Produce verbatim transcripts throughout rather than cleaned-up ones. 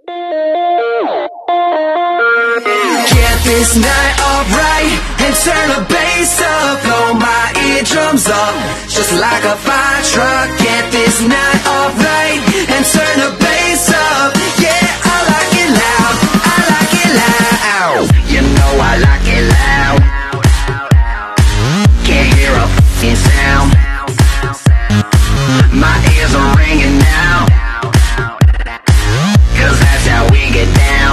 Get this night off right and turn the bass up. Blow my eardrums up just like a fire truck. Get this night off right and turn the bass up. Yeah, I like it loud, I like it loud. You know I like it loud. Can't hear a f***ing sound. My ears are ringing now, 'cause that's how we get down.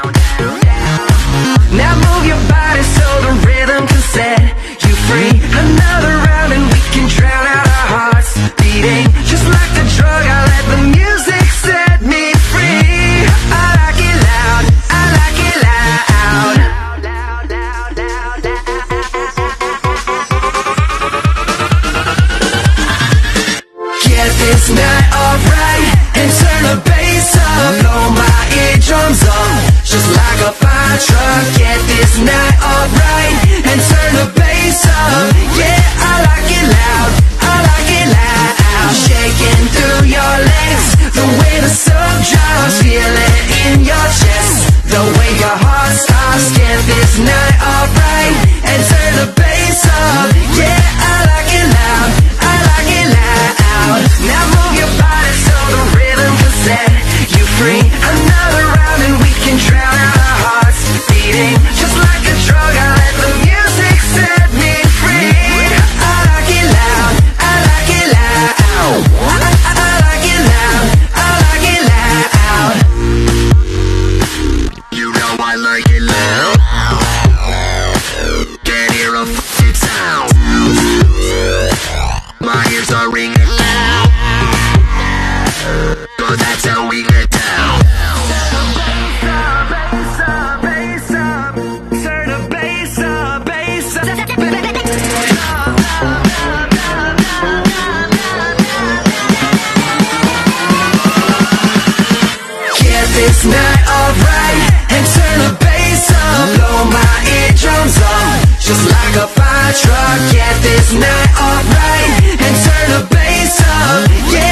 Now move your body so the rhythm can set you free. Another round and we can drown out our hearts beating. Just like the drug, I let the music set me free. I like it loud, I like it loud. Get this night off right and turn the bass up. Blow my eardrums up just like a fire truck. Get this night off right and turn the bass up. Yeah, I like it loud, I like it loud. Shaking through your legs, the way the sun drops. Feel it in your chest, the way your heart stops. Get this night off right and turn the bass up. Yeah, I like it loud, I like it loud. Now move your body so the rhythm can set you free. Another round and we can drown out our hearts beating. Just like a drug, I let the music set me free. I like it loud, I like it loud. I, I, I like it loud, I like it loud. You know I like it loud. Can't hear a f***ing sound. My ears are ringing loud, 'cause that's how we get down. Bass up, bass up, turn the bass up, bass up. Get this night off right and turn the bass up. Blow my eardrums up just like a fire truck. Get this night off right and turn the bass up. Yeah.